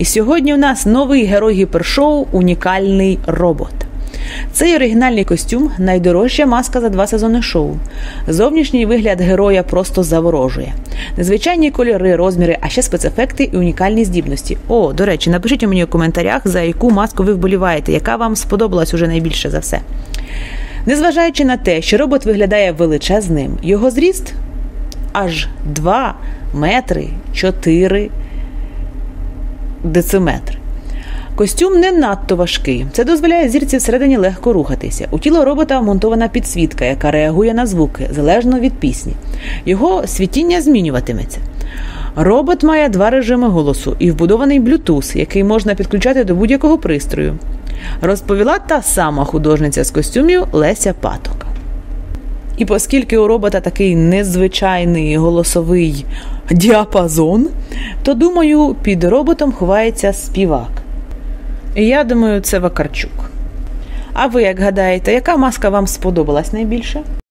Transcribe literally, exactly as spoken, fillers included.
І сьогодні у нас новий герой гіпершоу – унікальний робот. Цей оригінальний костюм – найдорожча маска за два сезони шоу. Зовнішній вигляд героя просто заворожує. Незвичайні кольори, розміри, а ще спецефекти і унікальні здібності. О, до речі, напишіть мені у коментарях, за яку маску ви вболіваєте, яка вам сподобалась уже найбільше за все. Незважаючи на те, що робот виглядає величезним, його зріст – аж два метри чотири дециметри. Костюм не надто важкий. Це дозволяє зірці всередині легко рухатися. У тіло робота вмонтована підсвітка, яка реагує на звуки, залежно від пісні. Його світіння змінюватиметься. Робот має два режими голосу і вбудований Bluetooth, який можна підключати до будь-якого пристрою. Розповіла та сама художниця з костюмів Леся Паток. І оскільки у робота такий незвичайний голосовий діапазон, то, думаю, під роботом ховається співак. І я думаю, це Вакарчук. А ви як гадаєте, яка маска вам сподобалась найбільше?